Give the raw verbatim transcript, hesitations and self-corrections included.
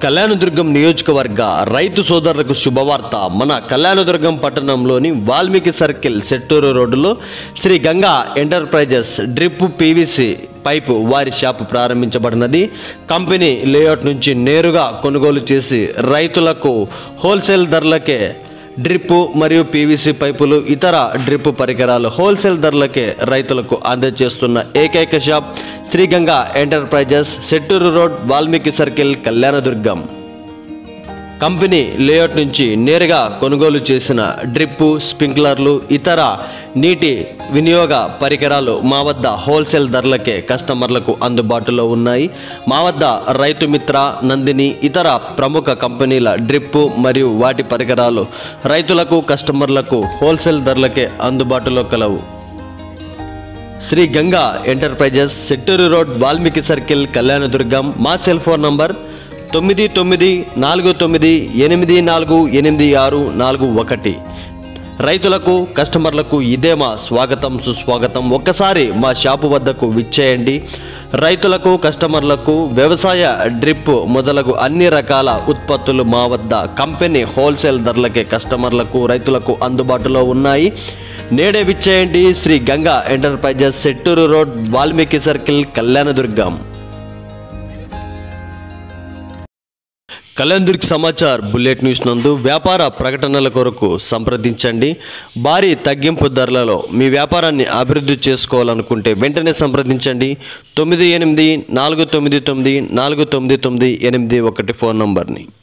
కళ్యాణదుర్గం నియోజకవర్గ రైతు సోదరులకు శుభవార్త. మన కళ్యాణదుర్గం పట్టణంలోని వాల్మీకి సర్కిల్ సెట్టూరు రోడ్డులో Sri Ganga enterprises drip PVC pipe వారి షాపు ప్రారంభించబడినది. కంపెనీ లేఅవుట్ నుంచి నేరుగా కొనుగోలు చేసి రైతులకు హోల్సేల్ ధరలకే డ్రిప్ మరియు పీవీసీ పైపులు ఇతర డ్రిప్ పరికరాలు హోల్సేల్ ధరలకే రైతులకు అందజేస్తున్న ఏకైక shop Sri Ganga enterprises, Setturu road, Valmiki circle, Kalyanadurgam. Company layout నుంచి నేరుగా కొనుగోలు చేసిన డ్రిప్, స్ప్రింక్లర్లు ఇతర నీటి వినియోగ పరికరాలు మా వద్ద హోల్సేల్ ధరలకే కస్టమర్లకు అందుబాటులో ఉన్నాయి. మా వద్ద రైతు మిత్ర, నందిని ఇతర ప్రముఖ కంపెనీల డ్రిప్ మరియు వాటి పరికరాలు రైతులకు కస్టమర్లకు హోల్సేల్ ధరలకే అందుబాటులో కలవు. Sri Ganga enterprises, Setturu road, Valmiki circle, Kalyanadurgam. మా సెల్ ఫోన్ నంబర్ తొమ్మిది తొమ్మిది నాలుగు తొమ్మిది ఎనిమిది నాలుగు ఎనిమిది ఆరు నాలుగు ఒకటి. రైతులకు కస్టమర్లకు ఇదే మా స్వాగతం, సుస్వాగతం. ఒక్కసారి మా షాపు వద్దకు విచ్చేయండి. రైతులకు కస్టమర్లకు వ్యవసాయ డ్రిప్ మొదలగు అన్ని రకాల ఉత్పత్తులు మా వద్ద కంపెనీ హోల్సేల్ ధరలకే కస్టమర్లకు రైతులకు అందుబాటులో ఉన్నాయి. నేడే విచ్చేయండి. Sri Ganga enterprises, Setturu road, Valmiki circle, Kalyanadurgam. Kalyandurg Samachar bullet news నందు వ్యాపార ప్రకటనల కొరకు సంప్రదించండి. భారీ తగ్గింపు ధరలలో మీ వ్యాపారాన్ని అభివృద్ధి చేసుకోవాలనుకుంటే వెంటనే సంప్రదించండి. తొమ్మిది ఎనిమిది నాలుగు తొమ్మిది తొమ్మిది నాలుగు తొమ్మిది తొమ్మిది ఎనిమిది ఒకటి ఫోన్ నంబర్ని.